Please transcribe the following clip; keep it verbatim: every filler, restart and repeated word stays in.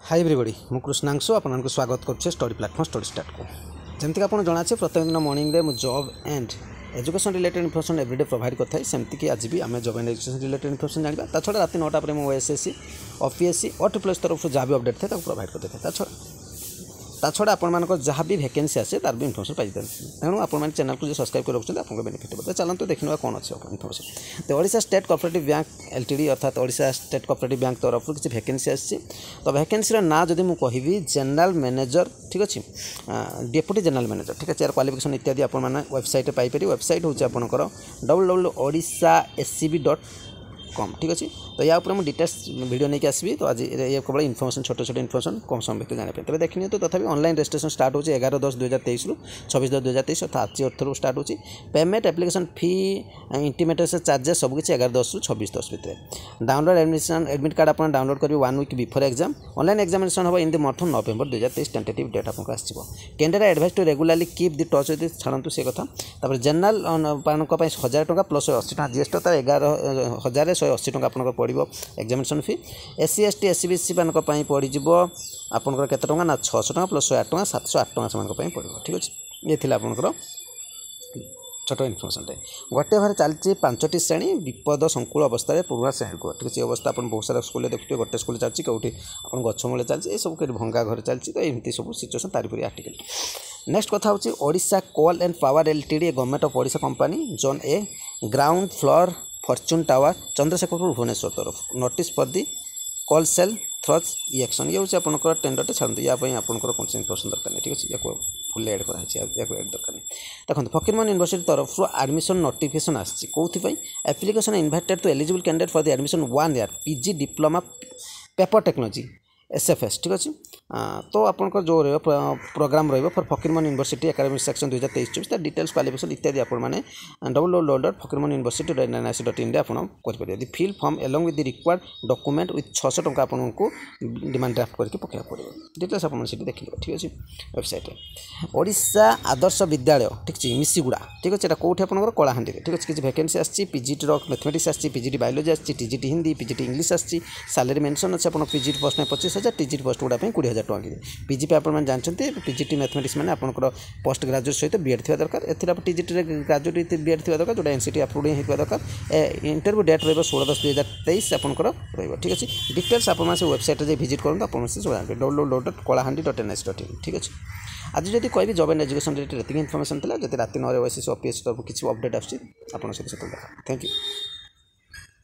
Hi everybody मु कृष्णांशु आपको स्वागत करुच्छे स्टडी प्लाटफॉर्म स्टडी स्टार्ट को जमती आप जाना प्रत्येक दिन मॉर्निंग रे job and education related information everyday provide करता है सेमती कि आज भी आम job and education related information जाना ता छड़ा रात नौटा पर मुझे एसएससी ओपीएससी और ट्रिपल एस तरफ जहाँ भी अपडेट थे प्रोवाइड करते थे छड़ा ता छड़ा आप जहाँ भी वैकेंसी आसे तार भी इनफॉरमेशन पाई तेणु आप चैनल को जो सब्सक्राइब कर रखते आपको बेनिफिट होता है। चलते देखने कौन अच्छे इनफॉरमेशन तो Odisha state cooperative bank LTD अर्थात ओडिशा स्टेट कोऑपरेटिव बैंक तरफ किसी वैकेंसी आसी तो वैकेंसी ना जदि मुझे कहबी जनरल मैनेजर ठीक अच्छे डेप्यूटी जनरल मैनेजर ठीक है यार क्वालिफिकेशन इत्यादि आप वेबसाइट पाइपर वेबसाइट हूँ आपंकर double double Odisha SCB dot com ठीक अच्छे तो या मुझे डिटेल्स वीडियो नहीं आसबि तो आज ये केवल इनफॉरमेशन छोटे छोटे इनफॉरमेशन कम समय भितर जाना तेज देखनी तो तथापि ऑनलाइन रजिस्ट्रेशन स्टार्ट होची एगार दस दुई हजार तेईस रु छब्बीस दस दुई हजार तेईस अर्थात आज अर्थ स्टार्ट होची payment application fee intimation charges सबकि एगार दस रु छब्बीस दस भितर डाउनलोड एडमिशन एडमिट कार्ड आप डाउनलोड करेंगे one week before exam online examination हम in the month of November दुई हजार तेईस टेंटेटिव डेट आपको आसो candidate advise to regularly keep the touch with छाड़ू से कथा जनरल हजार टका प्लस अशी टाँग जीएसटी तार एगार हजार शहे अशी टाँग आप पड़ो examination fee SC ST SC BC मान पड़ो आपंकर केते टंका ना छःश टका प्लस शहे आठ टका सातश आठ टका से पड़ो ठीक अच्छे ये आपंकर छोट इनफर्मेशन गोटे घर चलती पांचटी श्रेणी विपद संकुल अवस्था पुराणा श्रेणी को ठीक है अवस्था आप बहुत सारा स्कूल देखते गोटे स्कूल चलती कौटी आप गछमूले चलती ये सब भंगा घर चलती तो एमती सब सिचुएसन तारीपर आर्टिकल नेक्स्ट कथा हूँ Odisha coal and power LTD government of Odisha company zone A ground floor Fortune tower Chandrasekharpur Bhubaneswar तरफ notice for the coal sale through e auction ये हूँ आपंकर टेंडर छाड़ू यापाई आपंकर कौन इनफर्मेशन दरकार नहीं ठीक अच्छे या फुल एड कराई एड दरकार नहीं देखो फकीरमोहन यूनिवर्सिटी तरफ एडमिशन नोटिफिकेशन आसी कौन application invited to eligible candidate for the admission one year PG diploma paper technology SFS ठीक अच्छे तो आपंकर जो प्रोग्राम रही for Fakirmohan university academic section दुई हजार तेईस चौबीस डिटेल्स क्वालिफिकेशन इत्यादि आपने double double dollar Fakirmohan university NIC dot in आपड़ी fill form along with the required document with छःश टंका आपको डिमांड ड्राफ्ट करके पकड़ा पड़ो डिटेल्स आप देखिए ठीक अच्छे वेबसाइट ओडिशा आदर्श विद्यालय ठीक अच्छे मिसिगुड़ा ठीक अच्छे कौटी आपंकर कलाहांडी ठीक अच्छे किसी वैकेंसी आसी पीजीटी मैथमेटिक्स आसी पीजीटी बायोलॉजी आसी टीजीटी हिंदी पीजीटी इंग्लिश आसी सैलरी मेंशन अच्छे आप पीजीटी पोस्ट में पच्चीस हजार टीजीटी पोस्ट गुड़ा कोड़े हजार टंका पीजीपी आप जानते पीजीटी मैथमेटिक्स मैंने आपंकर पोस्ट ग्रेजुएट सहित बीएड थी दरकार ए टीजीटी ग्रेजुएट बीएड थी दरकार जो एनसीटी अप्रूव होता दरकार इंटरव्यू डेट रही षोलह दस दुई हजार तेईस आपंकर ठीक अच्छे डिटेल्स आप वेबसाइट भिजिट करूँ आप double double dot Kalahandi dot NIC dot in ठीक अच्छे आज जब कह जॉब एंड एजुकेशन रिलेटेड इतनी इनफर्मेशन था जब रात नौ ओएसएससी ओपीएससी तरफ किसी अपडेट आसूँ आप देखा थैंक यू।